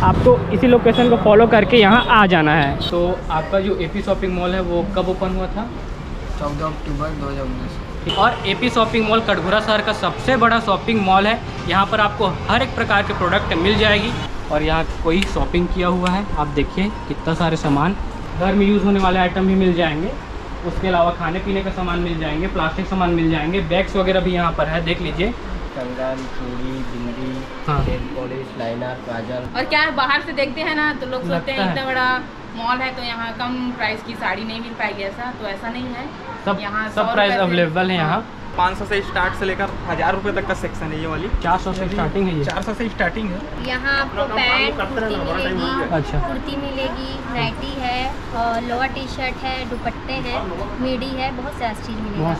आपको इसी लोकेशन को फॉलो करके यहाँ आ जाना है। तो आपका जो एपी शॉपिंग मॉल है वो कब ओपन हुआ था? 14 अक्टूबर 2019। और एपी शॉपिंग मॉल कटघोरा शहर का सबसे बड़ा शॉपिंग मॉल है। यहाँ पर आपको हर एक प्रकार के प्रोडक्ट मिल जाएगी। और यहाँ कोई शॉपिंग किया हुआ है, आप देखिए कितना सारे सामान, घर में यूज़ होने वाले आइटम भी मिल जाएंगे। उसके अलावा खाने पीने का सामान मिल जाएंगे, प्लास्टिक सामान मिल जाएंगे, बैग्स वगैरह भी यहाँ पर है, देख लीजिए। कंगन, चूड़ी, बिंदी, नेल पॉलिश, लाइनर, काजल। और क्या है, बाहर से देखते हैं ना तो लोग सोचते हैं लगता इतना बड़ा मॉल है तो यहाँ कम प्राइस की साड़ी नहीं मिल पाएगी, ऐसा तो ऐसा नहीं है। सब यहाँ सब प्राइस अवेलेबल है यहाँ। 500 से स्टार्ट से लेकर 1000 रुपये तक का सेक्शन है ये वाली। 400 से स्टार्टिंग है ये। 400 से स्टार्टिंग है। यहाँ आपको पैंट, कुर्ती मिलेगी। अच्छा, कुर्ती मिलेगी, नाइटी है, लोअर टी शर्ट है, दुपट्टे हैं, मिडी है, बहुत सारा चीज़ मिलेगा।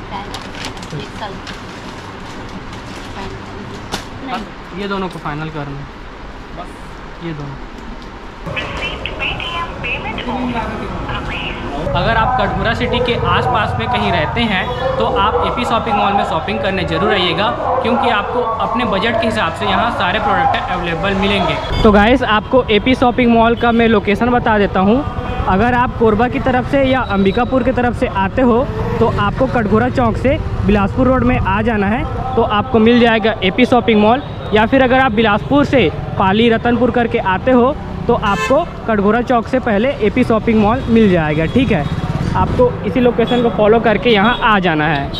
ये दोनों को फाइनल करना है बस, ये दोनों। अगर आप कटघोरा सिटी के आसपास में कहीं रहते हैं तो आप एपी शॉपिंग मॉल में शॉपिंग करने ज़रूर आइएगा, क्योंकि आपको अपने बजट के हिसाब से यहाँ सारे प्रोडक्ट अवेलेबल मिलेंगे। तो गाइस, आपको एपी शॉपिंग मॉल का मैं लोकेशन बता देता हूँ। अगर आप कोरबा की तरफ से या अंबिकापुर की तरफ से आते हो तो आपको कटघोरा चौक से बिलासपुर रोड में आ जाना है, तो आपको मिल जाएगा एपी शॉपिंग मॉल। या फिर अगर आप बिलासपुर से पाली रतनपुर करके आते हो तो आपको कटघोरा चौक से पहले एपी शॉपिंग मॉल मिल जाएगा, ठीक है। आपको इसी लोकेशन को फॉलो करके यहाँ आ जाना है।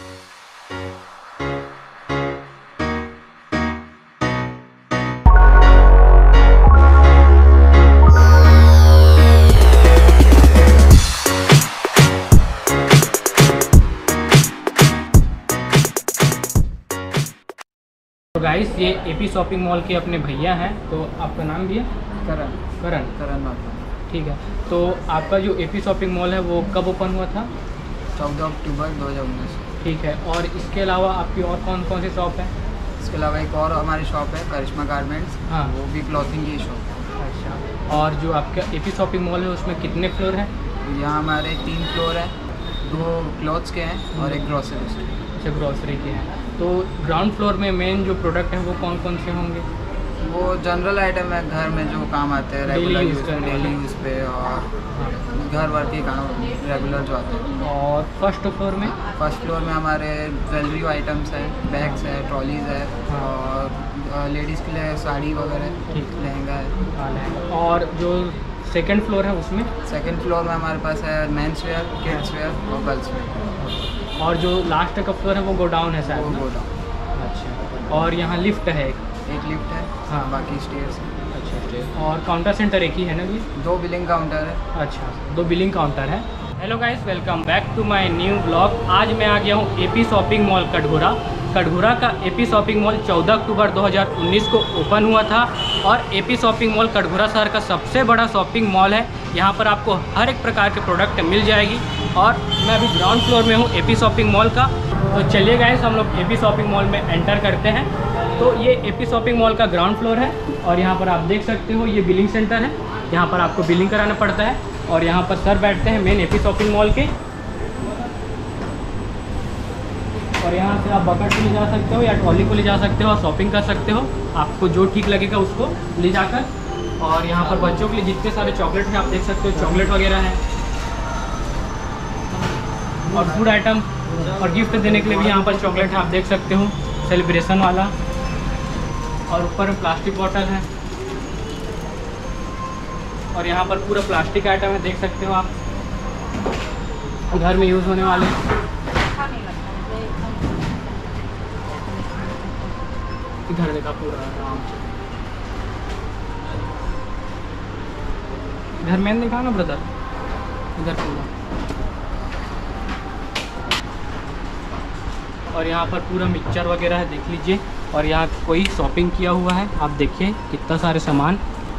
तो गाइस, ये एपी शॉपिंग मॉल के अपने भैया हैं। तो आपका नाम भी है? करण। करण। करण बाबा। ठीक है। तो आपका जो एपी शॉपिंग मॉल है वो कब ओपन हुआ था? 14 अक्टूबर 2019। ठीक है। और इसके अलावा आपकी और कौन कौन सी शॉप है? इसके अलावा एक और हमारी शॉप है करिश्मा गारमेंट्स। हाँ, वो भी क्लॉथिंग की शॉप है। अच्छा। और जो आपका एपी शॉपिंग मॉल है उसमें कितने फ्लोर हैं? यहाँ हमारे 3 फ्लोर है, 2 क्लॉथ्स के हैं और एक ग्रॉसरी के। अच्छा, ग्रॉसरी के हैं। तो ग्राउंड फ्लोर में मेन जो प्रोडक्ट है वो कौन कौन से होंगे? वो जनरल आइटम है, घर में जो काम आते हैं, रेगुलर यूज़ पे, डेली यूज़ पे, और घर वर के काम रेगुलर जो आते हैं। और फर्स्ट फ्लोर में? फर्स्ट फ्लोर में हमारे ज्वेलरी आइटम्स हैं, बैग्स है, ट्रॉलीज़ है, और लेडीज़ के लिए साड़ी वगैरह, लहंगा है। और जो सेकंड फ्लोर है उसमें? सेकंड फ्लोर में हमारे पास है मेंस वेयर, किड्स वेयर और गर्ल्स वेयर। और जो लास्ट का फ्लोर है वो गोडाउन है शायद? वो गोडाउन। अच्छा। और यहाँ लिफ्ट है? एक लिफ्ट है। हाँ। बाकी स्टेयर्स हैं। अच्छा। और काउंटर सेंटर एक ही है ना जी? 2 बिलिंग काउंटर है। अच्छा, 2 बिलिंग काउंटर है। Hello guys, welcome back to my new blog. आज मैं आ गया हूँ AP shopping mall Katghora. Katghora का एपी शॉपिंग मॉल 14 अक्टूबर 2019 को ओपन हुआ था। और एपी शॉपिंग मॉल कटघोरा शहर का सबसे बड़ा शॉपिंग मॉल है। यहाँ पर आपको हर एक प्रकार के प्रोडक्ट मिल जाएगी। और मैं अभी ग्राउंड फ्लोर में हूँ एपी शॉपिंग मॉल का। तो चलिए गाइस, हम लोग एपी शॉपिंग मॉल में एंटर करते हैं। तो ये एपी शॉपिंग मॉल का ग्राउंड फ्लोर है। और यहाँ पर आप देख सकते हो ये बिलिंग सेंटर है। यहाँ पर आपको बिलिंग कराना पड़ता है। और यहाँ पर सर बैठते हैं मेन एपी शॉपिंग मॉल के। और यहाँ से आप बकेट को ले जा सकते हो या ट्रॉली को ले जा सकते हो और शॉपिंग कर सकते हो, आपको जो ठीक लगेगा उसको ले जाकर। और यहाँ पर बच्चों के लिए जितने सारे चॉकलेट हैं आप देख सकते हो, चॉकलेट वगैरह हैं। और फूड आइटम और गिफ्ट देने के लिए भी यहाँ पर चॉकलेट है, आप देख सकते हो, सेलिब्रेशन वाला। और ऊपर में प्लास्टिक बॉटल है। और यहाँ पर पूरा प्लास्टिक आइटम है, देख सकते हो आप, घर में यूज़ होने वाले। इधर देखा पूरा आराम से, इधर मैंने देखा ना ब्रदर, इधर पूरा। और यहाँ पर पूरा मिक्सचर वगैरह है, देख लीजिए। और यहाँ कोई शॉपिंग किया हुआ है, आप देखिए कितना सारे सामान।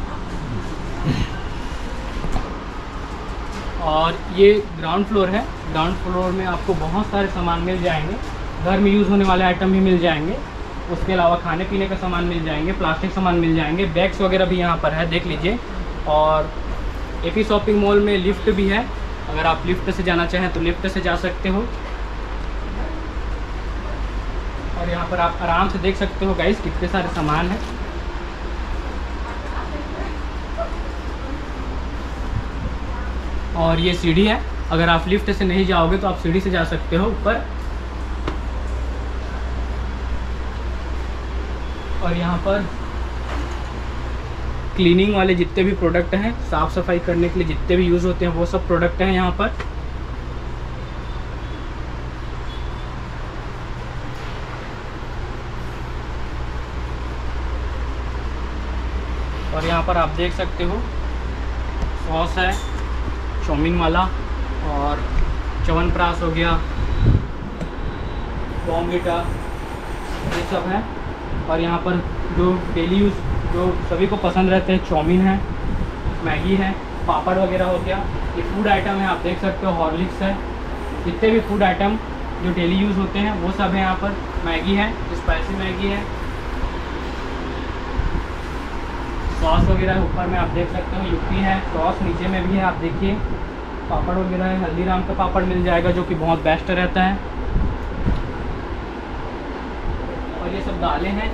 और ये ग्राउंड फ्लोर है। ग्राउंड फ्लोर में आपको बहुत सारे सामान मिल जाएंगे, घर में यूज़ होने वाले आइटम भी मिल जाएंगे। उसके अलावा खाने पीने का सामान मिल जाएंगे, प्लास्टिक सामान मिल जाएंगे, बैग्स वगैरह भी यहाँ पर है, देख लीजिए। और एपी शॉपिंग मॉल में लिफ्ट भी है, अगर आप लिफ्ट से जाना चाहें तो लिफ्ट से जा सकते हो। और यहाँ पर आप आराम से देख सकते हो गाइस कितने सारे सामान हैं। और ये सीढ़ी है, अगर आप लिफ्ट से नहीं जाओगे तो आप सीढ़ी से जा सकते हो ऊपर। और यहाँ पर क्लीनिंग वाले जितने भी प्रोडक्ट हैं, साफ़ सफाई करने के लिए जितने भी यूज़ होते हैं वो सब प्रोडक्ट हैं यहाँ पर। और यहाँ पर आप देख सकते हो सॉस है चाउमीन वाला, और च्यवनप्राश हो गया, बॉर्नविटा, ये सब है। और यहाँ पर जो डेली यूज़ जो सभी को पसंद रहते हैं, चाउमीन है, मैगी है, पापड़ वगैरह हो गया, ये फूड आइटम है। आप देख सकते हो हॉर्लिक्स है, जितने भी फूड आइटम जो डेली यूज़ होते हैं वो सब है यहाँ पर। मैगी है, स्पाइसी मैगी है, सॉस वगैरह ऊपर में आप देख सकते हो, यूपी है, सॉस नीचे में भी है, आप देखिए। पापड़ वगैरह है, हल्दीराम का पापड़ मिल जाएगा जो कि बहुत बेस्ट रहता है। और ये सब दालें हैं,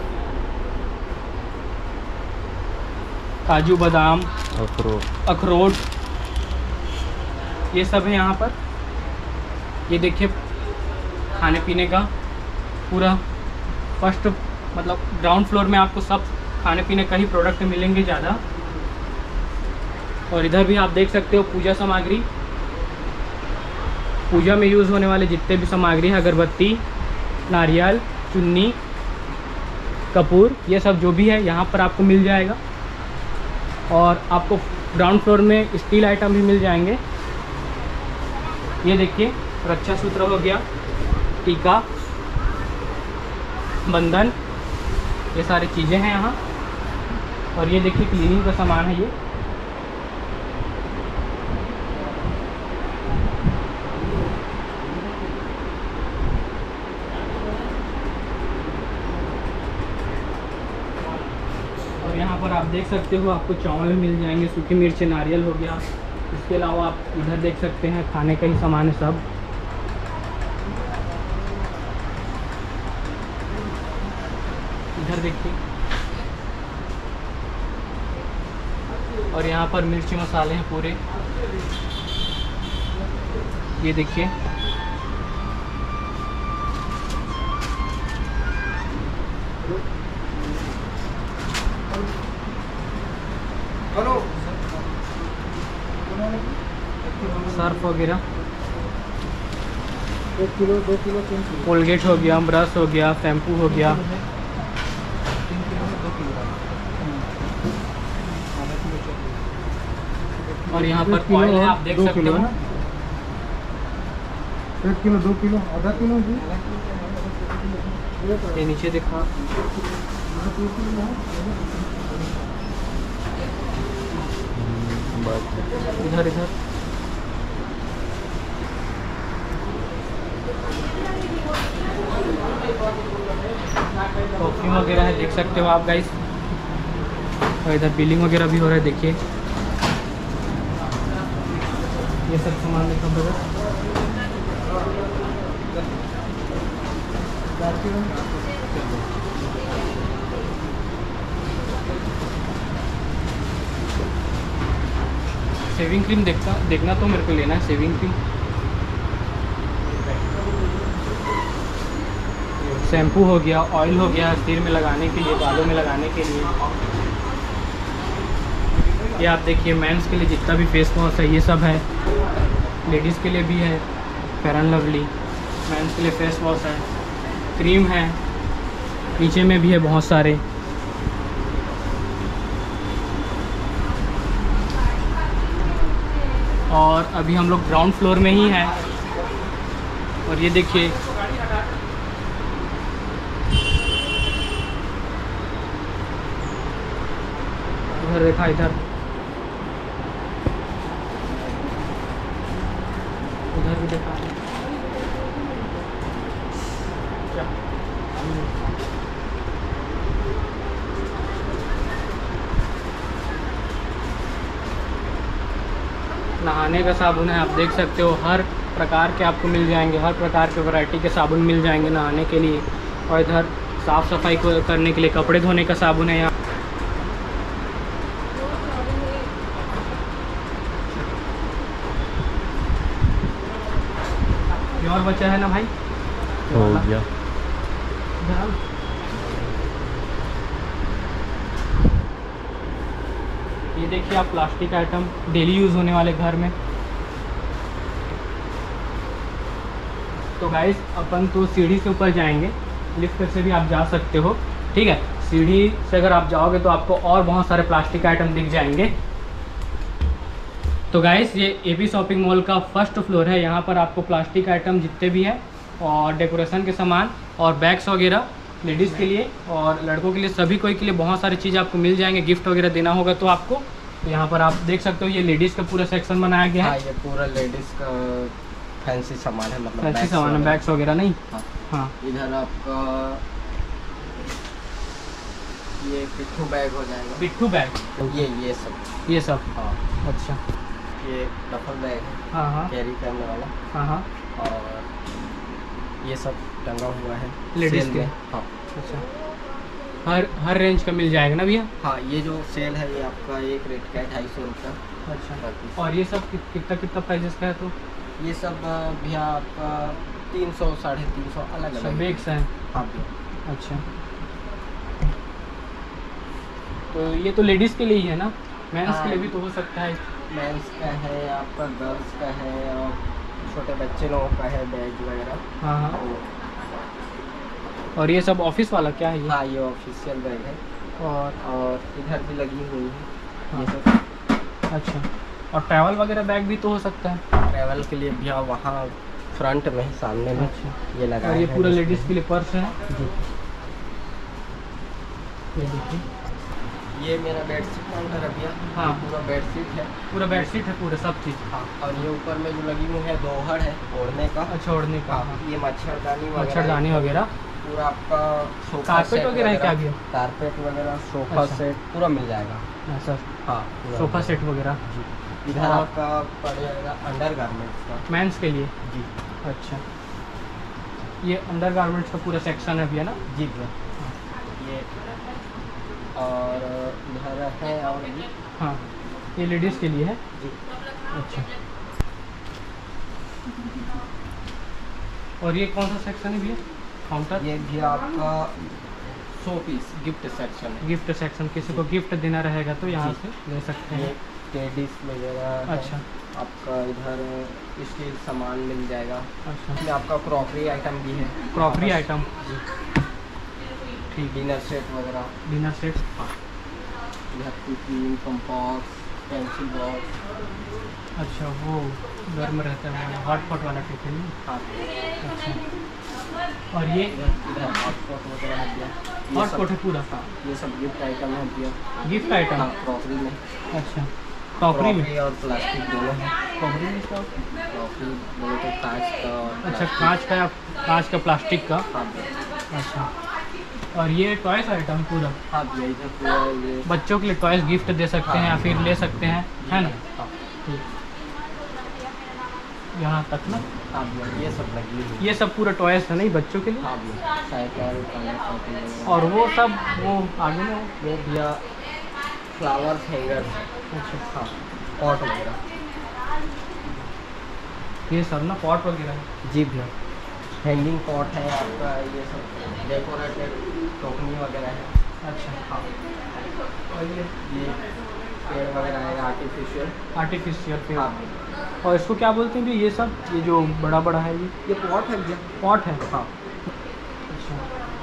काजू बादाम, अखरोट, ये सब है यहाँ पर। ये देखिए खाने पीने का पूरा फर्स्ट मतलब ग्राउंड फ्लोर में आपको सब खाने पीने का ही प्रोडक्ट मिलेंगे ज़्यादा। और इधर भी आप देख सकते हो पूजा सामग्री, पूजा में यूज़ होने वाले जितने भी सामग्री है, अगरबत्ती, नारियल, चुन्नी, कपूर, ये सब जो भी है यहाँ पर आपको मिल जाएगा। और आपको ग्राउंड फ्लोर में स्टील आइटम भी मिल जाएंगे। ये देखिए रक्षा सूत्र हो गया, टीका, बंधन, ये सारी चीज़ें हैं यहाँ। और ये देखिए क्लीनिंग का सामान है ये। और यहाँ पर आप देख सकते हो आपको चावल भी मिल जाएंगे, सूखी मिर्च, नारियल हो गया। इसके अलावा आप इधर देख सकते हैं खाने का ही सामान है सब। इधर देखिए, और यहाँ पर मिर्ची मसाले हैं पूरे, ये देखिए। सर्फ वगैरह, 1 किलो 2 किलो 3 किलो, कोलगेट हो गया, ब्रश हो गया, शैम्पू हो गया। 3 किलो 2 किलो। और यहाँ पर ऑयल है, आप देख सकते हो। 1 किलो 2 किलो आधा किलो जी। ये नीचे देखा, इधर इधर परफ्यूम वगैरह है, देख सकते हो आप गाइस। और इधर बिलिंग वगैरह भी हो रहा है, देखिए ये सब सामान में सब बता। शेविंग क्रीम देखना तो मेरे को लेना है शेविंग क्रीम। शैम्पू हो गया, ऑयल हो गया, सिर में लगाने के लिए, बालों में लगाने के लिए। ये आप देखिए मेंस के लिए जितना भी फेस वॉश है ये सब है। लेडीज़ के लिए भी है फेयर एंड लवली, मेंस के लिए फेस वॉश है, क्रीम है, नीचे में भी है बहुत सारे। और अभी हम लोग ग्राउंड फ्लोर में ही हैं। और ये देखिए इधर देखा, इधर उधर भी देखा। नहाने का साबुन है, आप देख सकते हो हर प्रकार के आपको मिल जाएंगे, हर प्रकार के वैरायटी के साबुन मिल जाएंगे नहाने के लिए। और इधर साफ़ सफाई को करने के लिए कपड़े धोने का साबुन है यहाँ। बचा है ना भाई? हो गया। ये देखिए आप, प्लास्टिक आइटम डेली यूज़ होने वाले घर में। तो गाइस अपन तो सीढ़ी से ऊपर जाएंगे, लिफ्ट से भी आप जा सकते हो, ठीक है। सीढ़ी से अगर आप जाओगे तो आपको और बहुत सारे प्लास्टिक आइटम दिख जाएंगे। तो गाइस ये एपी शॉपिंग मॉल का फर्स्ट फ्लोर है। यहाँ पर आपको प्लास्टिक आइटम जितने भी हैं और डेकोरेशन के सामान और बैग्स वगैरह लेडीज़ के लिए और लड़कों के लिए, सभी कोई के लिए बहुत सारी चीज़ आपको मिल जाएंगे। गिफ्ट वगैरह देना होगा तो आपको, तो यहाँ पर आप देख सकते हो ये लेडीज़ का पूरा सेक्शन बनाया गया है। हाँ, ये पूरा लेडीज़ का फैंसी सामान है, मतलब फैंसी सामान है, बैग्स वगैरह नहीं। हाँ, इधर आपका ये पिट्ठू बैग हो जाएगा। पिट्ठू बैग, ये सब। हाँ, अच्छा। ये डफल बैग है, हाँ, कैरी करने वाला। हाँ, और ये सब टंगा हुआ है लेडीज़ सेल के। में। हाँ, अच्छा, हर रेंज का मिल जाएगा ना भैया? हाँ, ये जो सेल है ये आपका एक रेट का है 250 रुपये। अच्छा, और ये सब कितना प्राइजेस का है? तो ये सब भैया आपका 300 350 अलग अच्छा, अलग बैग्स हैं। हाँ भैया। अच्छा, तो ये तो लेडीज़ के लिए ही है ना? मेंस हाँ, के लिए भी तो हो सकता है। मेंस का है, आपका गर्ल्स का है, और छोटे बच्चे लोगों का है बैग वगैरह। हाँ, और ये सब ऑफिस वाला क्या है ये? हाँ, ये ऑफिशियल बैग है। और इधर भी लगी हुई है। हाँ। ये सब अच्छा, और ट्रैवल वगैरह बैग भी तो हो सकता है? ट्रैवल के लिए भैया वहाँ फ्रंट में ही सामने में अच्छा, ये लगा और ये है। पूरा लेडीज़ के लिए पर्स है जी। ये देखिए। ये मेरा बेडशीट काउंटर है भैया। हाँ। पूरा बेडशीट है। पूरा बेडशीट है, पूरा सब चीज़। हाँ, और ये ऊपर में जो लगी हुई है दोहर है ओढ़ने का। अच्छा, ओढ़ने का। हाँ, ये मच्छरदानी वगैरह। मच्छरदानी वगैरह, पूरा आपका सोफा कारपेट सेट वगैरह है क्या भैया? कारपेट वगैरह, सोफा अच्छा। सेट पूरा मिल जाएगा। हाँ सर, हाँ, पूरा सोफ़ा मिल सेट वगैरह। जाएगा। इधर और- आपका पड़ जाएगा अंडर गारमेंट्स का। मेंस के लिए। जी। अच्छा, ये अंडर गारमेंट्स का पूरा सेक्शन है भैया ना? जी भैया। ये और इधर है और ये। हाँ, ये लेडीज़ के लिए है। जी। अच्छा, और ये कौन सा सेक्शन है भैया? काउंटर? ये भी आपका शो पीस गिफ्ट सेक्शन है। गिफ्ट सेक्शन, किसी को गिफ्ट देना रहेगा तो यहाँ से ले सकते ये हैं। टेडीज वगैरह है। अच्छा। आपका इधर स्टील सामान मिल जाएगा। अच्छा, इसमें आपका क्रॉकरी आइटम भी है। क्रॉकरी आइटम, जी। ठीक। डिनर सेट वगैरह। Dinner set. इधर टिफिन, कंपास, पेंसिल बॉक्स। अच्छा, वो गर्म रहता है, हॉटपॉट वाला टिफिन में। हाँ। अच्छा, और ये इधर हॉटपॉट वगैरह है भैया। ये हॉटपॉट सब- है पूरा? हाँ, ये सब गिफ्ट आइटम है भैया। Gift item? हाँ, क्रॉकरी में। अच्छा, क्रॉकरी में। और प्लास्टिक दोनों है। क्रॉकरी में क्या? क्रॉकरी बोले तो कांच का और अच्छा, प्लास्टिक। कांच का प्लास्टिक का। हाँ भैया। अच्छा, और ये टॉयस आइटम पूरा? हाँ भैया, इधर पूरा ये। बच्चों के लिए टॉयस गिफ्ट दे सकते हैं या फिर ले सकते हैं, है ना? हाँ। ठीक, यहाँ तक ना? हाँ भैया, ये सब लगी हुई है। ये सब पूरा टॉयस है नहीं बच्चों के लिए? हाँ भैया, साइकिल, कलर साइकिल वगैरह। और वो सब वो आगे में? वो भैया फ्लावर हैंगर। अच्छा, हाँ, पॉट वगैरह। ये सब ना पॉट वगैरह है? जी भैया, हैंगिंग पॉट है आपका। ये सब डेकोरेटेड टोकनी वगैरह है। अच्छा, हाँ। और ये पेड़ वगैरह है आर्टिफिशियल। आर्टिफिशियल पेड़। हाँ, और इसको क्या बोलते हैं भी ये सब, ये जो बड़ा बड़ा है ये पॉट है भैया। पॉट है? हाँ। अच्छा,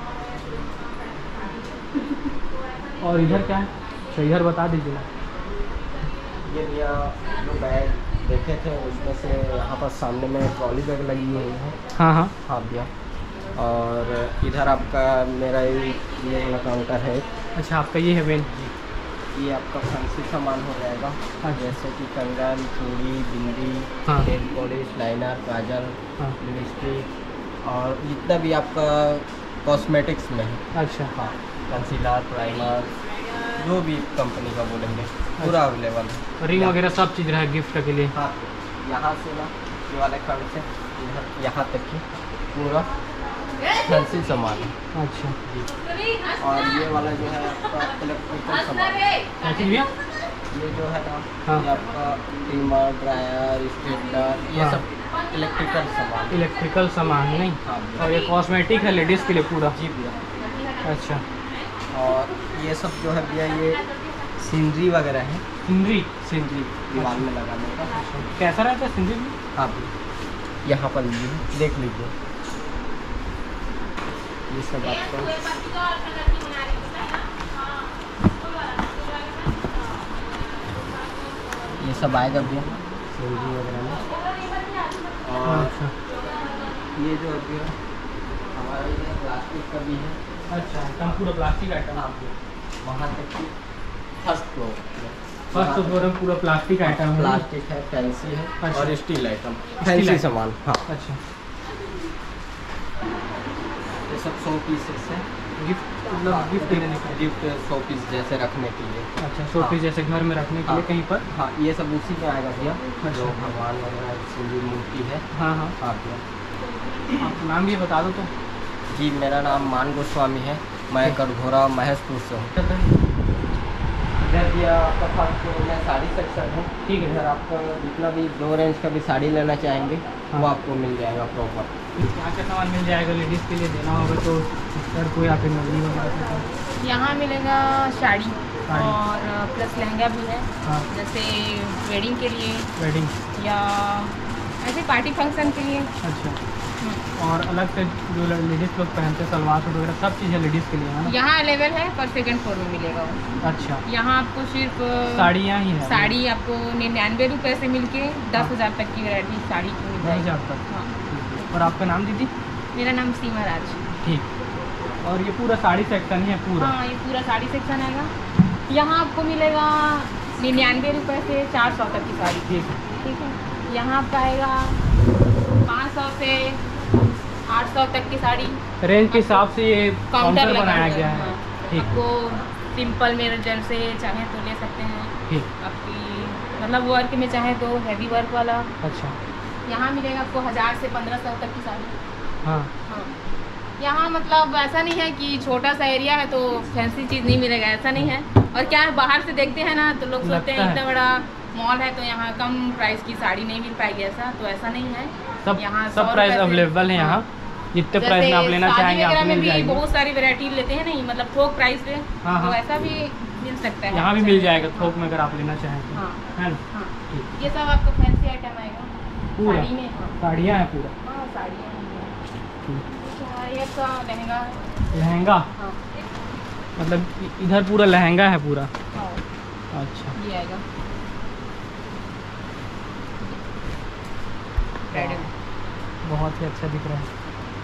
और इधर क्या है? अच्छा, इधर बता दीजिए ना। ये भैया जो बैग देखे थे उसमें से यहाँ पर सामने में ट्रॉली बैग लगी हुई है। हाँ हाँ। हाँ भैया, और इधर आपका मेरा ये वाला काउंटर है। अच्छा, आपका ये है वेन? ये आपका फैंसी सामान हो जाएगा। अच्छा। जैसे कि कंगन, चूड़ी, बिंदी, हाँ। नेल पॉलिश, लाइनर, काजल, हाँ। लिपस्टिक और जितना भी आपका कॉस्मेटिक्स में है। अच्छा, हाँ, कंसीलर, प्राइमर, जो भी कंपनी का बोलेंगे पूरा अवेलेबल है। रिंग वगैरह सब चीज़ रहा है गिफ्ट के लिए? हाँ, यहाँ से ना ये वाले खंड से यहाँ तक की पूरा फैंसी सामान है। अच्छा, और ये वाला जो है आपका इलेक्ट्रिकल सामान है। क्या चीज़ भैया? ये जो है ना, हाँ। ये आपका ट्रिमर, ड्रायर, स्टेपलर, ये हाँ। सब इलेक्ट्रिकल सामान नहीं। हाँ। और ये कॉस्मेटिक है लेडीज़ के लिए पूरा। जी भैया। अच्छा। और ये सब जो है भैया ये सीनरी वगैरह है। सीनरी दीवार में लगाने का। कैसा रहता है सीनरी में? हाँ भैया, यहाँ पर लीजिए, देख लीजिए। ये सब आपको ये सब आएगा भैया सीनरी वगैरह में। और अच्छा। ये जो है भैया हमारा ये प्लास्टिक का भी है। अच्छा, एकदम पूरा प्लास्टिक आइटम। वहाँ तक कि फर्स्ट फ्लोर में पूरा प्लास्टिक आइटम है। प्लास्टिक है, फैंसी है। अच्छा। और steel item, steel fancy item. सामान। हाँ, अच्छा। ये सब 100 पीसेस है। गिफ्ट मतलब गिफ्ट देने के लिए? गिफ्ट 100 पीस जैसे रखने के लिए। अच्छा, 100 पीस जैसे घर में रखने के लिए कहीं पर? हाँ, ये सब उसी में आएगा भैया। जो भगवान वगैरह की मूर्ति है। हाँ हाँ। हाँ भैया। आपका नाम भी बता दो तो। जी, मेरा नाम मान गोस्वामी है। मैं कटघोरा महेशपुर से हूँ। इधर भैया आपका फर्स्ट फ्लोर में साड़ी सेक्शन है। ठीक है। इधर आपको जितना भी लो रेंज का भी साड़ी लेना चाहेंगे वो आपको मिल जाएगा प्रॉपर। यहाँ का सामान मिल जाएगा लेडीज़ के लिए देना होगा तो सर कोई आप नजरी वगैरह? यहाँ मिलेगा साड़ी और प्लस लहंगा भी है। हाँ। जैसे वेडिंग के लिए वेडिंग या ऐसे पार्टी फंक्शन के लिए। अच्छा। और अलग से जो लेडीज़ लोग पहनते हैं सलवार सूट वगैरह सब चीज़ है लेडीज़ के लिए है ना? यहाँ अवेलेबल है पर सेकंड फ्लोर में मिलेगा वो। अच्छा। यहाँ आपको सिर्फ साड़ियाँ ही है? साड़ी आपको 99 रुपये से मिलके 10,000 तक की वैरायटी साड़ी की मिल जाएगी। 10,000 तक। हाँ। और आपका नाम दीदी? मेरा नाम सीमा राज। ठीक। और ये पूरा साड़ी सेक्शन ही है पूरा? हाँ, ये पूरा साड़ी सेक्शन आएगा। यहाँ आपको मिलेगा 99 रुपये से 400 तक की साड़ी। ठीक है। ठीक है। यहाँ आपका आएगा 500 से 800 तक की साड़ी। रेंज के हिसाब से ये काउंटर बनाया गया है। हाँ। ठीक। आपको सिंपल में जैसे चाहे तो ले सकते हैं। ठीक। आपकी मतलब वर्क में चाहे तो हैवी वर्क वाला। अच्छा। यहाँ मिलेगा आपको 1000 से 1500 तक की साड़ी। हाँ। हाँ। यहाँ मतलब ऐसा नहीं है कि छोटा सा एरिया है तो फैंसी चीज़ नहीं मिलेगा, ऐसा नहीं है। और क्या है, बाहर से देखते हैं ना तो लोग सोचते हैं इतना बड़ा मॉल है तो यहाँ कम प्राइस की साड़ी नहीं मिल पाएगी, ऐसा तो ऐसा नहीं है। सब यहाँ सब प्राइस अवेलेबल है यहाँ। जितने प्राइस में आप लेना चाहेंगे आपको मिल जाएगी। बहुत सारी वैरायटी लेते हैं नहीं, मतलब थोक प्राइस पे। हाँ, तो हाँ। ऐसा भी मिल सकता है। यहाँ भी मिल जाएगा थोक में अगर आप लेना चाहें तो। हाँ। है ना? हाँ। ठीक। ये सब आपको फैंसी आइटम आएगा पूरा साड़ी में। हाँ। साड़ियाँ हैं पूरा? हाँ, साड़ियाँ हैं। ठीक। ये आपका लहंगा है। लहंगा? हाँ। मतलब इधर पूरा लहंगा है पूरा? हाँ। अच्छा। ये आएगा ब्राइडल। बहुत ही अच्छा दिख रहा है।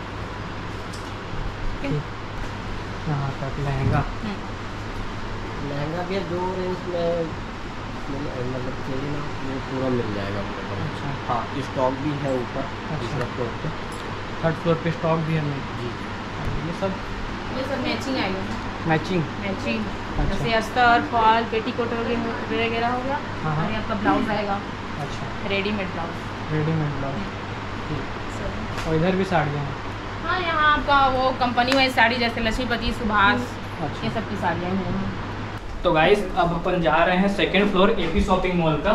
ठीक। यहाँ तक लहंगा। लहंगा भी जो रेंज में मतलब चाहिए ना वो पूरा मिल जाएगा आपको। अच्छा। हाँ, स्टॉक भी है ऊपर तीसरे फ्लोर पे। थर्ड फ्लोर पे स्टॉक भी है मेरे। जी। ये सब मैचिंग आएगा। मैचिंग? मैचिंग अच्छा। जैसे अस्तर फॉल पेटीकोट वगैरह होगा। हाँ, हाँ। और ये आपका ब्लाउज आएगा अच्छा। Readymade blouse. Readymade blouse. ठीक। और इधर भी साड़ियाँ हैं? हाँ, यहाँ आपका वो कंपनी वाइज साड़ी जैसे लक्ष्मीपति सुभाष अच्छा। ये सब की साड़ियाँ हैं यहाँ। तो गाइस अब अपन जा रहे हैं second floor AP shopping mall का।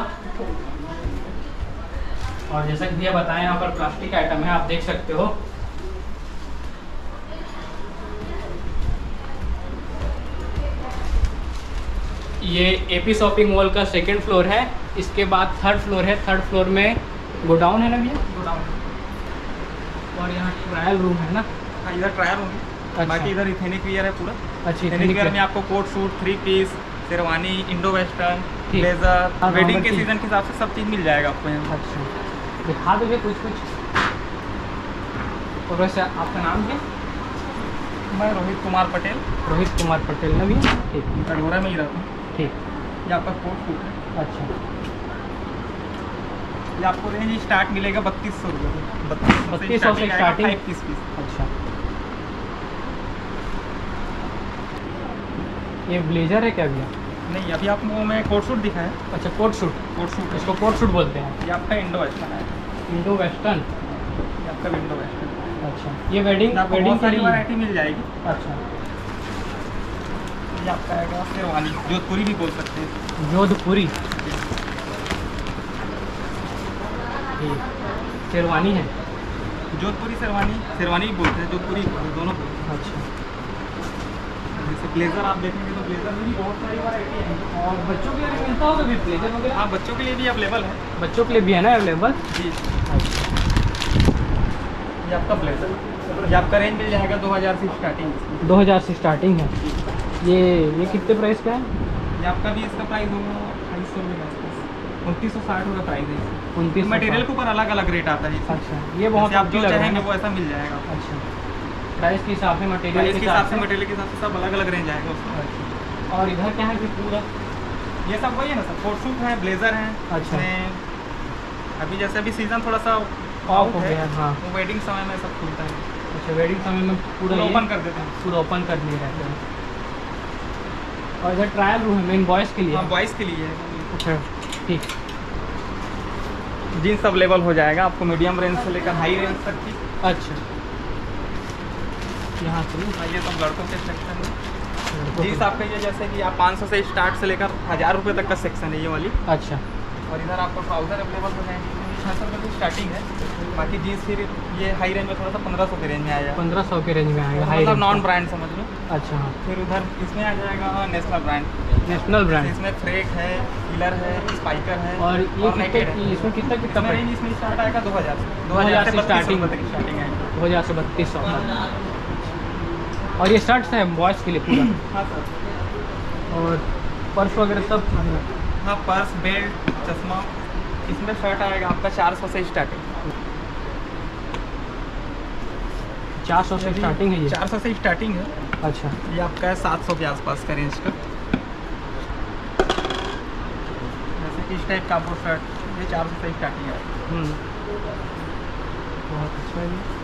और जैसा कि भैया बताएं यहाँ पर प्लास्टिक आइटम है, आप देख सकते हो। ये एपी शॉपिंग मॉल का सेकंड फ्लोर है। इसके बाद थर्ड फ्लोर है। थर्ड फ्लोर में गोडाउन है ना भैया? गोडाउन। और यहाँ ट्रायल रूम है ना? हाँ, इधर ट्रायल होंगे। अच्छा। बाकी इधर इथेनिक वियर है पूरा। अच्छा। इथेनिक वियर में आपको coat suit 3 piece sherwani Indo western ठीक। ब्लेजर हाँ, वेडिंग के ठीक। सीजन के हिसाब से सब चीज़ मिल जाएगा आपको यहाँ। अच्छा, दिखा दोगे कुछ कुछ? और वैसे आपका नाम क्या? मैं रोहित कुमार पटेल, रोहित कुमार पटेल ना भैया? ठीक। कटघोरा में ही रहता हूँ। ठीक। ये आपका कोट सूट है। अच्छा। ये आपको रेंज स्टार्ट मिलेगा 3200 रुपये। 3200 से स्टार्टिंग? 5 पीस। अच्छा। ये ब्लेजर है क्या भैया? नहीं, अभी आपको मैं कोट सूट दिखाया। अच्छा, कोट सूट। कोट सूट इसको कोट सूट बोलते हैं। ये आपका इंडो वेस्टर्न है। Indo western? ये आपका विंडो वेस्टर्न। अच्छा। ये वेडिंग आपको वेडिंग बहुत के सारी लिए? वैरायटी मिल जाएगी। अच्छा। ये आपका आएगा शेरवानी, जोधपुरी भी बोल सकते हैं। जोधपुरी। ठीक। शेरवानी है, जोधपुरी शेरवानी भी बोलते हैं, जोधपुरी दोनों बोलते हैं। अच्छा। जैसे ब्लेजर आप देखेंगे तो ब्लेजर में भी बहुत सारी वैरायटी है। और बच्चों के लिए भी मिलता होगा भी ब्लेजर वगैरह? हाँ, बच्चों के लिए भी अवेलेबल है। बच्चों के लिए भी है ना अवेलेबल? जी। ये आपका ब्लेजर, ये आपका रेंज मिल जाएगा 2000 से स्टार्टिंग। 2000 से स्टार्टिंग है। ये कितने प्राइस का है? ये आपका भी इसका प्राइस होगा 250 रुपये के आसपास, 2960 रुपये प्राइस है। 29 मटेरियल के ऊपर अलग अलग रेट आता है। अच्छा, ये बहुत आप जो लग रहा है चाहेंगे ना? वो ऐसा मिल जाएगा। अच्छा, प्राइस के हिसाब से, मटेरियल प्राइस के हिसाब से, मटेरियल के हिसाब से सब अलग अलग रेंज आएगा उसका। अच्छा। और इधर क्या है कि पूरा ये सब वही है ना सर, कोट सूट है, ब्लेजर है। अच्छा। इसमें अभी जैसे अभी सीज़न थोड़ा सा ऑफ हो गया, हाँ। वो वेडिंग समय में सब खुलता है। अच्छा, वेडिंग समय में पूरा ओपन कर देते हैं। पूरा ओपन कर दिए रहते हैं। और इधर ट्रायल रूम है मेन बॉयज़ के लिए? हाँ, बॉयज़ के लिए है। अच्छा, ठीक। जीन्स अवेलेबल हो जाएगा आपको मीडियम रेंज से लेकर हाई रेंज तक की। अच्छा, यहाँ से ये सब लड़कों के सेक्शन है। जीन्स आपका ये जैसे कि आप 500 से स्टार्ट से लेकर 1000 रुपये तक का सेक्शन है ये वाली। अच्छा। और इधर आपको ट्राउज़र अवेलेबल हो जाएंगे, 600 रुपये की स्टार्टिंग है। बाकी जीन्स फिर ये हाई रेंज में थोड़ा सा 1500 के रेंज में आएगा। 1500 के रेंज में आएगा, हाई मतलब रेंज नॉन का। ब्रांड समझ लो। अच्छा, हाँ। फिर उधर इसमें आ जाएगा नेशनल ब्रांड। National brand. इसमें फ्रेक है, किलर है, स्पाइकर है और ये नेकेड है। इसमें कितना इसमें रेंज इसमें स्टार्ट आएगा 2000 से। 2000 से 3200 स्टार्टिंग तक की स्टार्टिंग आएगी। 2000 से 3200 और ये शर्ट्स है बॉयज़ के लिए पूरा? हाँ सर। और पर्स वगैरह सब? हाँ, पर्स, बेल्ट, चश्मा। इसमें शर्ट आएगा आपका 400 से स्टार्टिंग। 400 से स्टार्टिंग है ये? 400 से स्टार्टिंग है। अच्छा। ये आपका है 700 के आसपास का रेंज का। जैसे कि इस टाइप का आपको शर्ट ये 400 से स्टार्टिंग है। बहुत अच्छा है ये।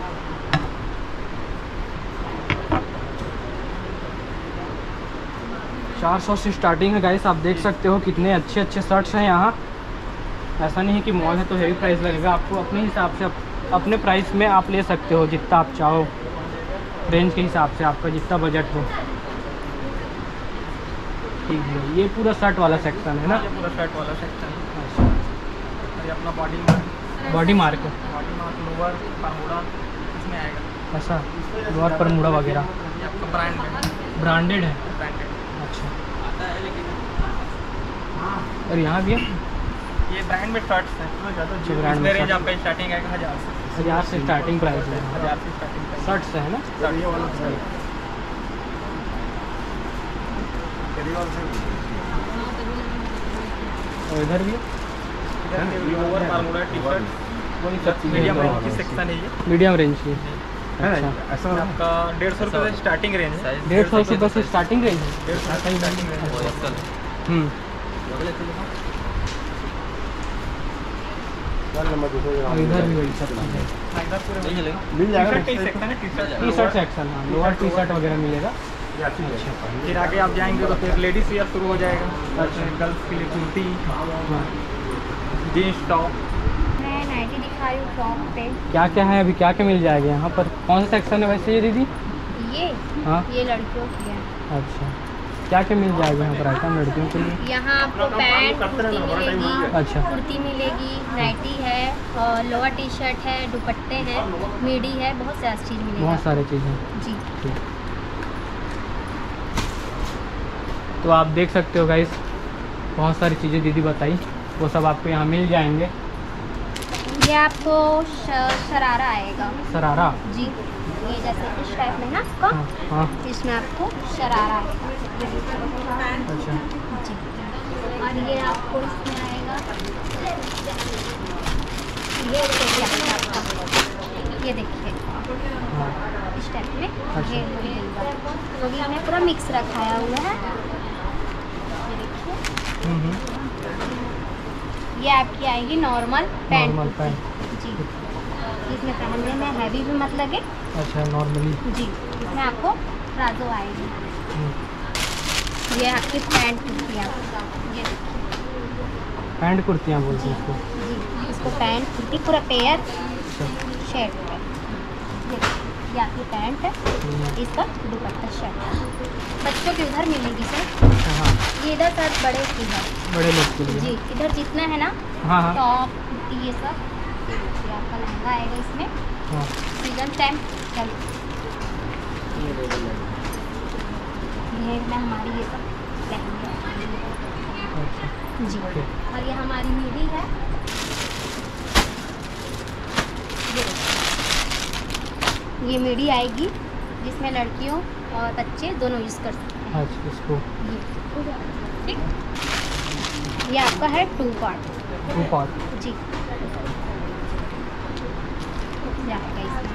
$400 से स्टार्टिंग है गाइस, आप देख सकते हो कितने अच्छे अच्छे शर्ट्स हैं यहाँ। ऐसा नहीं है कि मॉल है तो हेवी प्राइस लगेगा, आपको अपने हिसाब से अपने प्राइस में आप ले सकते हो जितना आप चाहो, रेंज के हिसाब से आपका जितना बजट हो। ठीक है, ये पूरा शर्ट वाला सेक्शन है ना? ये पूरा शर्ट वाला सेक्शन है। और ये अपना body mark body mark, lower, Bermuda इसमें आएगा। ऐसा लोअर बरमूडा वगैरह ये आपका ब्रांड है, ब्रांडेड है? ब्रांडेड। अच्छा। और यहाँ भी है? ये ब्रांड में शर्ट्स हैं। अच्छा, ब्रांड में इसमें रेंज शर्ट। आपका स्टार्टिंग आएगा 1000 से। 1000 से स्टार्टिंग प्राइस है 1000 से स्टार्टिंग प्राइस। शर्ट्स है ना? ये वाला और इधर भी lower bermuda t-shirt medium range की सेक्शन है ये। मीडियम रेंज की। अच्छा, ऐसा आपका 150 रुपये से स्टार्टिंग रेंज है। 150 रुपये से स्टार्टिंग रेंज है? 150 से स्टार्टिंग रेंज है। और इधर भी वही सब चीज़ है। इधर पूरे मिल जाएगा। टी सेक्शन है, टी शर्ट सेक्शन, हाँ, लोअर टी शर्ट वगैरह मिलेगा। फिर आगे आप जाएंगे तो फिर लेडीज वेयर शुरू हो जाएगा। अच्छा। गर्ल्स के लिए कुर्ती, हाँ। Jeans top. मैं नाइटी दिखा रही हूँ टॉप पे। क्या क्या है अभी, क्या क्या मिल जाएगा यहाँ पर? कौन सा सेक्शन है वैसे ये दीदी? ये हाँ। ये लड़कियों की है। अच्छा, क्या क्या मिल जाएगा यहाँ पर आइटम लड़कियों के लिए? यहाँ आपको पैंट कुर्ती मिलेगी। अच्छा। कुर्ती मिलेगी, नाइटी है, और लोअर टी शर्ट है, दुपट्टे हैं, मिडी है, बहुत सारा चीज़ मिलेगा। बहुत सारी चीज़ें। जी। ठीक। तो आप देख सकते हो गाइस, बहुत सारी चीज़ें दीदी बताई, वो सब आपको यहाँ मिल जाएंगे। ये आपको शरारा आएगा। शरारा? जी, ये जैसे इस टाइप में है आपका। हाँ, हाँ। इसमें आपको शरारा आएगा। अच्छा। जी। और ये आपको इसमें आएगा, ये देखिए आपका, ये देखिए हाँ। इस टाइप में। अच्छा। ये अभी हमें पूरा मिक्स रखाया हुआ है। ये देखिए, ये आपकी आएगी नॉर्मल पैंट। Normal pant. जी, इसमें पहनने में हैवी भी मत लगे। अच्छा, नॉर्मली। जी, इसमें आपको प्लाजो आएगी। ये आपकी पैंट कुर्ती आपकी, ये देखिए। पैंट कुर्तियाँ बोलते हैं इसको? जी, इसको पैंट कुर्ती पूरा पेयर शर्ट है। ये आपकी पैंट है, इसका दुपट्टा शर्ट। बच्चों की उधर मिलेगी सर। हाँ, ये इधर सर बड़े की है, बड़े लोग के लिए। जी। इधर जितना है ना हाँ हाँ। टॉप कुर्ती ये सब ये आपका लहंगा आएगा इसमें। हाँ सीजन टाइम चलो घेर में हमारी ये सब लहंगे अच्छा जी। ठीक। और ये हमारी मिडी है, ये मिडी आएगी जिसमें लड़कियों और बच्चे दोनों यूज़ कर सकते हैं। अच्छा इसको ये ठीक, ये आपका है 2 पार्ट 2 पार्ट। जी। ये आपका इसमें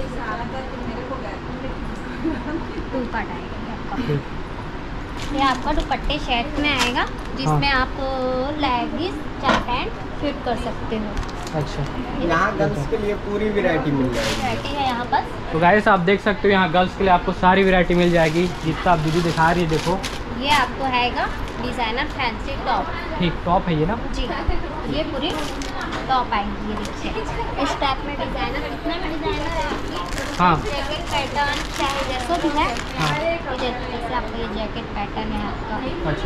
2 पार्ट आएगा ये आपका। ठीक। ये आपका दुपट्टे सेट में आएगा जिसमें आप लेगिंस चाहे पैंट फिट कर सकते हो। अच्छा यहाँ गर्ल्स के लिए पूरी वैरायटी मिल जाएगी। वैरायटी है यहाँ पर। तो गाइस आप देख सकते हो यहाँ गर्ल्स के लिए आपको सारी वैरायटी मिल जाएगी, जितना आप दीदी दिखा रही है देखो। ये आपको आएगा डिज़ाइनर फैंसी टॉप। ठीक टॉप है ये ना? जी, ये पूरी टॉप आएगी। ये देखिए इस टाइप में डिज़ाइनर, कितना में डिज़ाइनर है आपकी। हाँ जैकेट पैटर्न चाहे जैसा भी है। हाँ। ये जैसे आपका ये जैकेट पैटर्न है आपका। अच्छा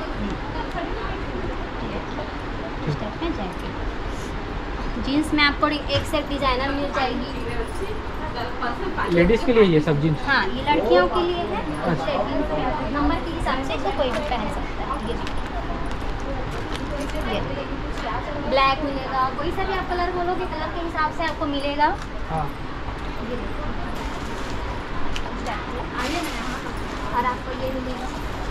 इस टाइप में जैकेट। जीन्स में आपको एक सेट डिज़ाइनर मिल जाएगी। लेडीज़ के लिए ये सब जीन्स? हाँ, ये लड़कियों के लिए है। अच्छा। नंबर के हिसाब से इसको कोई भी पहन सकता है। ये ब्लैक मिलेगा, कोई सा भी आप कलर बोलोगे कलर के हिसाब से आपको मिलेगा। हाँ ये और आपको ये मिलेगा।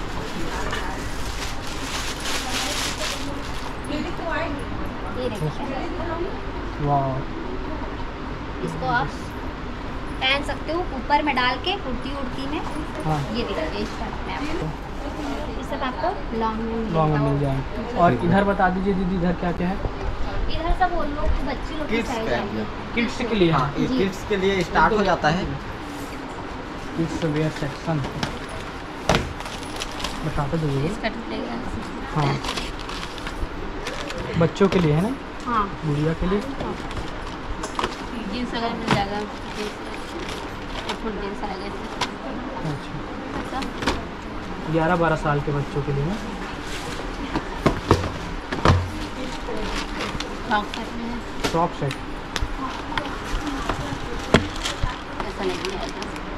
ये देखिए, वाह इसको आप पहन सकते हो ऊपर में डाल के कुर्ती उड़ती में। हाँ ये देखिए इस टाइप में आपको, ये सब आपको लॉन्ग में लॉन्ग मिलेगा। में मिल जाए। और इधर बता दीजिए दीदी, इधर क्या क्या है? इधर सब वो लोग बच्चे लोग की किड्स साइज का आएगी। किड्स के लिए? हाँ, ये जी। किड्स के लिए स्टार्ट हो जाता है। किड्स वेयर सेक्शन बताते दीजिए। इसका टूटेगा। हाँ बच्चों के लिए है ना, हाँ, गुड़िया के लिए? जीन्स वगैरह मिल जाएगा, फुल जीन्स आएगा इसमें। अच्छा ऐसा 11-12 साल के बच्चों के लिए ना? फ्रॉक टाइप में है, फ्रॉक सेट। ऐसा नहीं आएगा।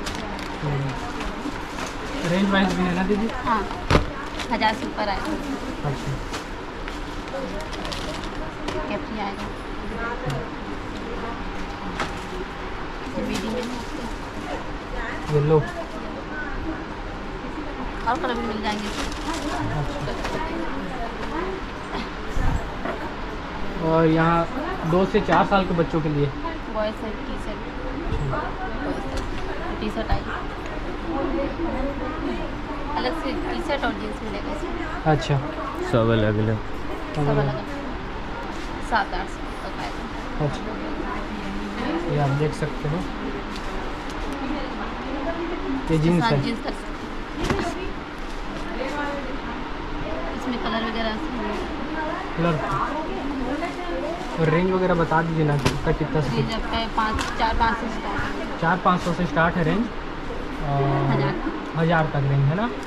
रेंज वाइज भी है ना दीदी? हाँ 1000 से ऊपर आएगा। अच्छा कैप्री आएगा। मीडियम में येलो। और कलर भी मिल जाएंगे। अच्छा और यहाँ 2 से 4 साल के बच्चों के लिए? बॉयज है, टी शर्ट आएगी अलग से, टी शर्ट और जीन्स मिलेगा इसमें। अच्छा सब अलग अलग। सब अलग 7-8 तक आएगा। अच्छा ये आप देख सकते हो, ये जीन्स है। जीन्स कर सकते हैं। इसमें कलर वगैरह कलर और रेंज वगैरह बता दीजिए ना, इसका कितना से रेंज आपका 4-5 से स्टार्ट है। 400-500 से स्टार्ट है रेंज, और 1000 तक रेंज है ना?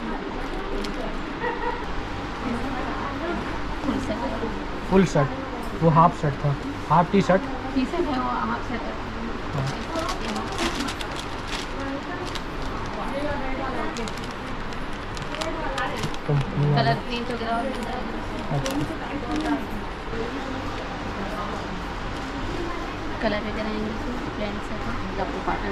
फुल सेट है, फुल शर्ट, वो हाफ शर्ट था, half t-shirt. T-shirt है वो हाफ सेट है। कंपनी कलर प्रिंट वगैरह और मिल जाएगा। कलर वगैरह आएंगे प्लेन सेट है, आपको कॉटन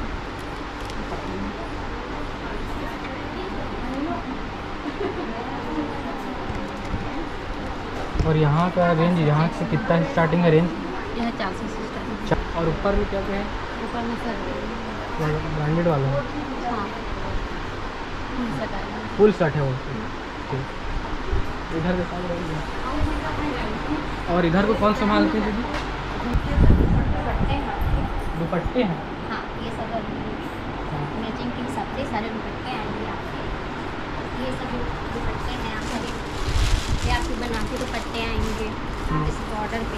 और यहाँ का रेंज, यहाँ से कितना स्टार्टिंग है रेंज? यह 400 से स्टार्ट है। और ऊपर में क्या क्या है? ऊपर में सर ब्रांडेड वाला है? हाँ फुल सेट आएगा। फुल शर्ट है वो। ठीक, इधर दिखा रहे हैं। और इधर को कौन संभालते हैं दीदी? दुपट्टे हैं? हाँ, ये सब मैचिंग के हिसाब से सारे दुपट्टे आएंगे आपके। ये सब दुपट्टे हैं आपके, ये आपके बनाते दुपट्टे आएंगे इस बॉर्डर पे।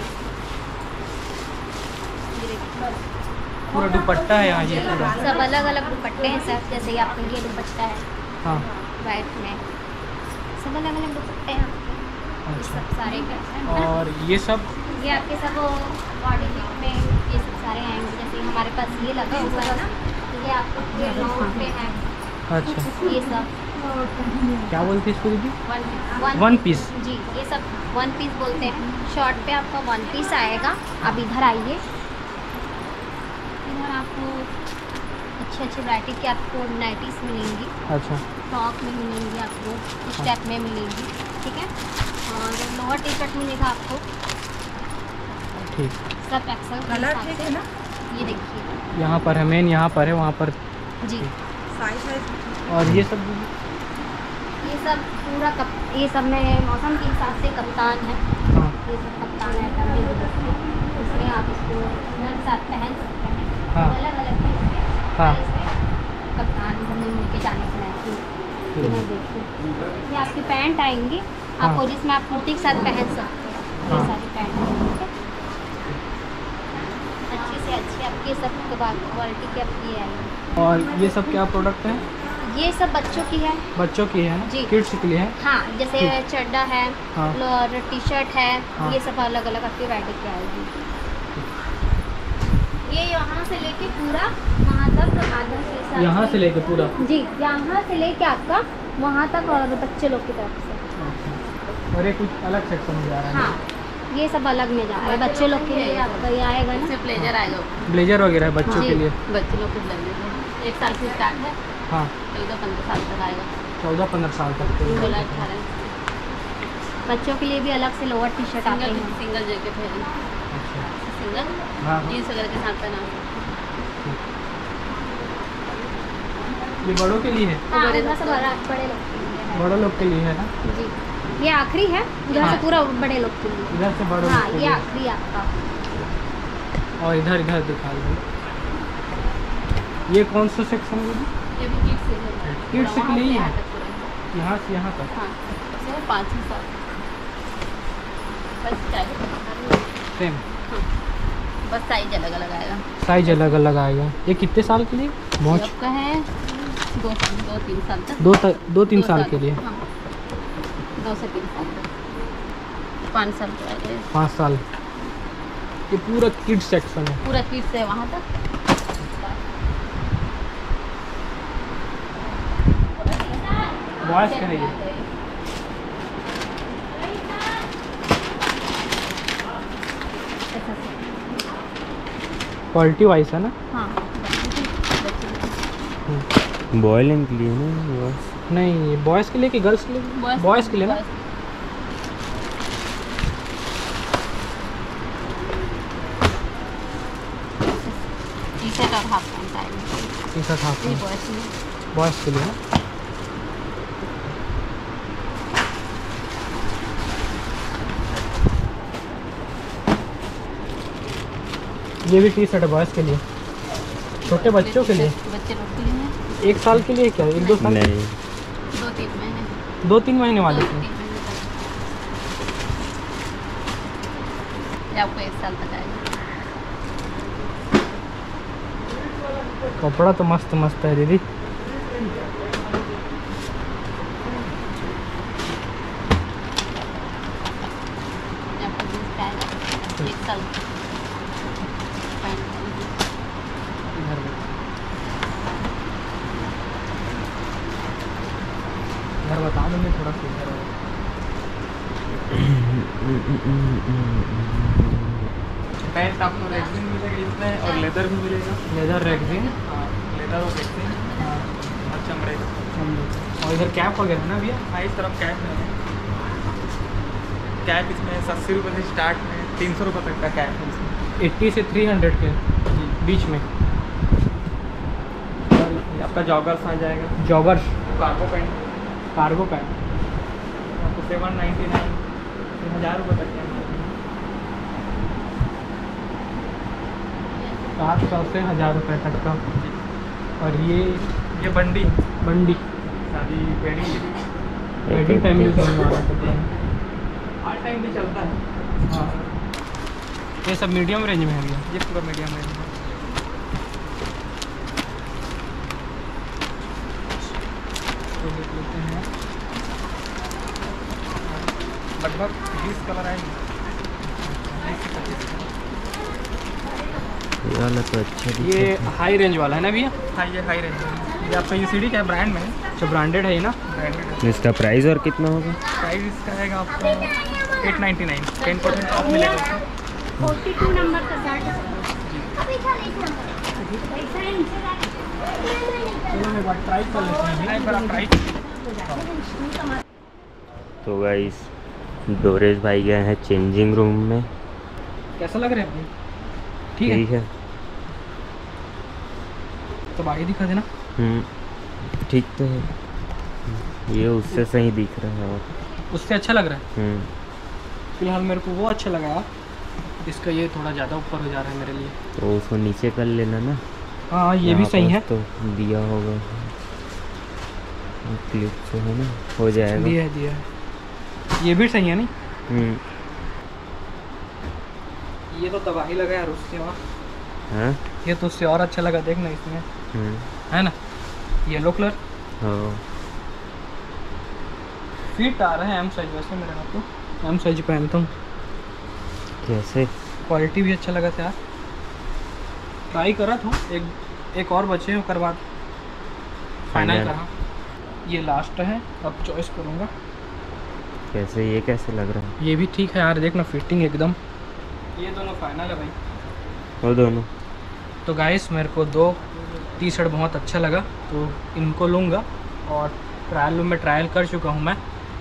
ये देखिए, पूरा दुपट्टा है यहाँ ये पूरा? सब अलग अलग दुपट्टे हैं सब, जैसे कि आपका ये दुपट्टा है हाँ वाइट में, सब अलग अलग दुपट्टे हैं आपके। ये अच्छा। सब सारे पैटर्न है। और ये सब ये आपके सब बॉडी में ये सब सारे आएंगे। जैसे हमारे पास ये लगा हुआ है ना, तो ये आपको ये नोट पे है। अच्छा, ये सब क्या बोलते हैं इसको दीदी? One piece. जी, ये सब 1 पीस बोलते हैं। शॉर्ट पे आपका 1 पीस आएगा। अब इधर आइए, इधर आपको अच्छी अच्छी वैरायटी की आपको नाइटीज मिलेंगी, अच्छा, टॉप में मिलेंगी, आपको स्टेप में मिलेंगी, ठीक है। और लोअर टी शर्ट मिलेगा आपको ठीक। सब एक्सल के हिसाब से ना। ये देखिए, यहाँ पर है मेन, यहाँ पर है, वहाँ पर। जी। और ये सब ये सब पूरा ये सब में मौसम के हिसाब से कप्तान है। हाँ, ये सब कप्तान आइटम है, इसमें आप इसको नर साथ पहन सकते हैं। हाँ। अलग अलग है इसमें। हाँ। इसमें कप्तान घूमने लेके जाने के लायक है। देखिए, ये आपकी पैंट आएंगी आपको, हाँ। जिसमें आप कुर्ती के साथ पहन सकते हैं। ये हाँ। सारी पैंट आएंगी, अच्छी से अच्छी आपकी सब क्वालिटी की आपकी आएगी। और ये सब क्या प्रोडक्ट है? ये सब बच्चों की है। बच्चों की है ना? जी। किड्स के लिए है। हाँ, जैसे ठीक। चड्डा है हाँ। और टी शर्ट है। हाँ। ये सब अलग अलग आपकी वैरायटी की आएगी। ये यहाँ से लेके पूरा वहाँ तक आधा से साथ यहाँ से लेके पूरा? जी, यहाँ से लेके आपका वहाँ तक, और बच्चे लोग की तरफ से। और ये कुछ अलग सेक्शन में जा रहा है? हाँ, ये सब अलग में जा रहा है। बच्चे लोग के लिए आपका ये आएगा ना, ब्लेजर आएगा। ब्लेजर वगैरह है बच्चों के लिए? बच्चे लोग के ब्लेजर 1 साल से स्टार्ट है, हाँ, 14-15 साल तक आएगा। 14-15 साल तक के लिए। 16-18 बच्चों के लिए भी अलग से लोअर टी शर्ट आते हैं। सिंगल जैकेट है, अच्छा, सिंगल हाँ। जीन्स वगैरह के साथ पहना। ये बड़ों के लिए है? हाँ, बड़े इधर लोग से का। बड़े लोग के लिए है। बड़ों लोग के लिए है ना? जी, ये आखिरी है, उधर हाँ। से पूरा बड़े लोग के लिए। इधर से बड़ों हाँ, लोग के ये लिए। आखिरी आपका। और इधर इधर दिखा दो। ये कौन सा सेक्शन है? ये भी किड्स है, किड्स के लिए ही है? यहाँ तक पूरा। यहाँ से यहाँ तक? हाँ, सिर्फ 5 साल बस स्टाइल। सेम बस साइज अलग अलग आएगा। साइज अलग अलग आएगा। ये कितने साल के लिए? ये मौज आपका है 2-3 साल तक। 2-3 साल के लिए? हाँ, 2 से 3 साल तक। 5 साल का है। 5 साल। ये पूरा किड्स सेक्शन है? पूरा किड्स है वहाँ तक। बॉयज का है ये? क्वालिटी वाइज है ना? हाँ, बॉयलिंग के लिए ना? नहीं, ये बॉयज़ के लिए कि गर्ल्स के लिए? बॉयज़ के लिए ना? टी शर्ट और हाफ पैंट आएगी। टी शर्ट हाफ ये में बॉयज में। बॉयज़ के लिए ना? ये भी टी शर्ट है बॉयज़ के लिए? छोटे बच्चों के लिए? बच्चे लोग के लिए है। 1 साल के लिए क्या? 1-2 साल? नहीं, 2-3 महीने। 2-3 महीने वाले 2-3 के? महीने तक। ये आपको 1 साल तक आएगा। कपड़ा तो मस्त मस्त है दीदी। ये आपको जीन्स का आएगा 1 साल पैंट। घर बता दूँगी थोड़ा सा इधर है। पैंट आपको रेक्सिन मिलेगा इसमें, और लेदर भी मिलेगा। Leather rexine? हाँ, लेदर और रेक्सिन और चमड़े का। और इधर कैप वगैरह ना भैया? हाँ, इस तरफ कैप है। कैप इसमें 80 रुपये से स्टार्ट में 300 रुपये तक का कैप है इसमें। 80 से 300 के बीच में? और ये आपका जॉगर्स आ जाएगा, joggers? Cargo pant cargo pant? आपको 799 1000 रुपये तक है। 700 से 1000 रुपये तक का। और ये बंडी बंडी शादी वेडिंग के लिए वेडिंग टाइम यूज़ करने वाला होता है? हर टाइम भी चलता है। हाँ। ये सब मीडियम रेंज में है भैया? ये पूरा मीडियम रेंज में। तो देख लेते हैं। लगभग 20 कलर आएंगे। ये वाला तो अच्छा दिख ये रहा हाई रेंज वाला है ना भैया? हाँ ये हाई रेंज है। ये आपका यूसीडी का ब्रांड में है, अच्छा ब्रांडेड है ये ना? ब्रांडेड है। है। इसका प्राइस और कितना होगा? प्राइस इसका आएगा आपको 899, 10% ऑफ मिलेगा इसमें। 42 नंबर का शर्ट है। चलो मैं एक बार ट्राई कर लेते हैं। एक बार आप ट्राई तो गाइस डोरेश भाई गए हैं चेंजिंग रूम में। कैसा लग रहा है भैया? ठीक है। ठीक है। तो आगे दिखा देना। ठीक तो है। ये उससे सही दिख रहा है और उससे अच्छा लग रहा है। फिलहाल मेरे को वो अच्छा लगा। इसका ये थोड़ा ज़्यादा ऊपर हो जा रहा है मेरे लिए। तो उसको नीचे कर लेना ना। हाँ ये भी यहाँ सही है। पास तो दिया होगा क्लिप से, है ना, हो जाएगा। दिया है। ये भी सही है नहीं? ये तो तबाही लगा यार उससे और। हाँ ये तो उससे और अच्छा लगा, देखना इसमें है ना, येलो कलर। हाँ फिट आ रहा है एम साइज। वैसे मेरे हाथ तो एम साइज पहनता हूँ। कैसे? क्वालिटी भी अच्छा लगा था यार। ट्राई करा था, एक और बचे हैं उसके बाद फाइनल करा। ये लास्ट है, अब चॉइस करूँगा। कैसे? ये कैसे लग रहा है? ये भी ठीक है यार, देखना फिटिंग एकदम। ये दोनों फाइनल है भाई। वो दोनों। तो गाइस मेरे को 2 टी शर्ट बहुत अच्छा लगा, तो इनको लूँगा। और ट्रायल रूम में ट्रायल कर चुका हूँ मैं,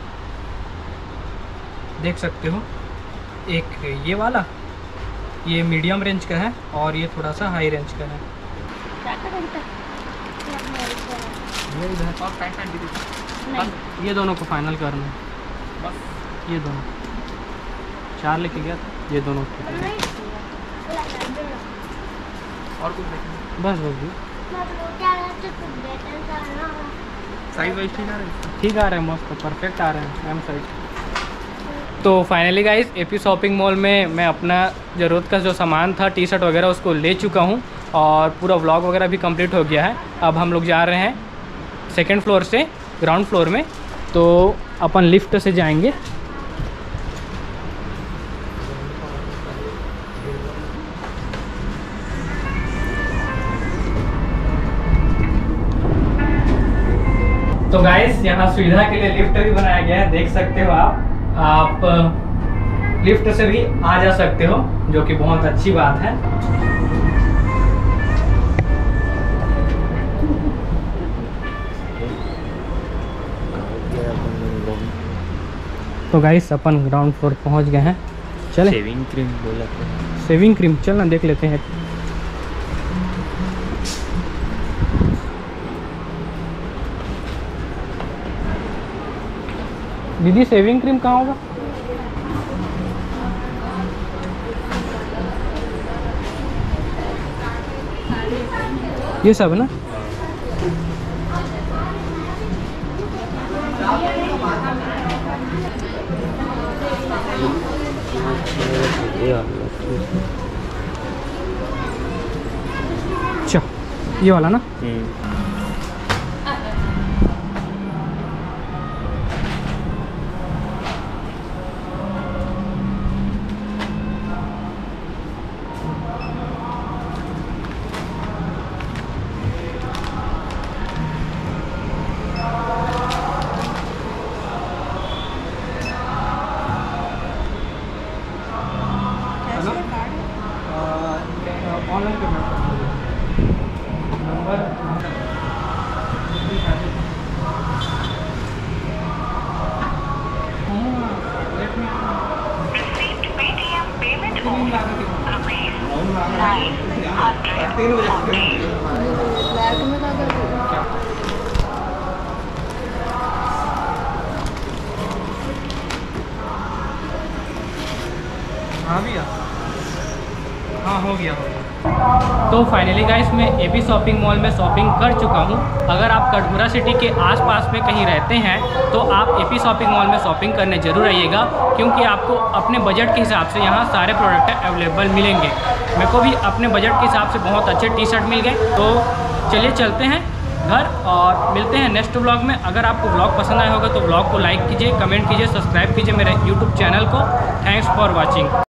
देख सकते हो। एक ये वाला, ये मीडियम रेंज का है और ये थोड़ा सा हाई रेंज का है। ये इधर और पैंट भी दीजिए। ये दोनों को फाइनल करना है बस ये दोनों। 4 लेके गया था, ये दोनों ठीक है। और कुछ देखेंगे। बस भी साइज वाइज ठीक आ रहा है। ठीक आ रहे हैं, मस्त परफेक्ट आ रहे हैं एम साइज। तो finally guys AP shopping mall में मैं अपना ज़रूरत का जो सामान था, टी शर्ट वगैरह, उसको ले चुका हूँ और पूरा व्लॉग वगैरह भी कंप्लीट हो गया है। अब हम लोग जा रहे हैं सेकंड फ्लोर से ग्राउंड फ्लोर में, तो अपन लिफ्ट से जाएंगे। तो गाइस यहाँ सुविधा के लिए लिफ्ट भी बनाया गया है, देख सकते हो आप लिफ्ट से भी आ जा सकते हो, जो कि बहुत अच्छी बात है। तो गाइस अपन ग्राउंड फ्लोर पहुंच गए हैं। चले शेविंग क्रीम बोला था। शेविंग क्रीम, चल ना देख लेते हैं। दीदी शेविंग क्रीम कहाँ होगा? ये सब है ना? अच्छा ये वाला ना? ऑनलाइन पेमेंट नंबर हाँ भैया, हाँ हो गया। तो फाइनली गाइस मैं एपी शॉपिंग मॉल में शॉपिंग कर चुका हूँ। अगर आप कटघोरा सिटी के आसपास में कहीं रहते हैं तो आप एपी शॉपिंग मॉल में शॉपिंग करने ज़रूर आइएगा, क्योंकि आपको अपने बजट के हिसाब से यहाँ सारे प्रोडक्ट अवेलेबल मिलेंगे। मेरे को भी अपने बजट के हिसाब से बहुत अच्छे टी शर्ट मिल गए। तो चलिए चलते हैं घर। और मिलते हैं नेक्स्ट व्लॉग में। अगर आपको व्लॉग पसंद आया होगा तो व्लॉग को लाइक कीजिए, कमेंट कीजिए, सब्सक्राइब कीजिए मेरे यूट्यूब चैनल को। Thanks for watching.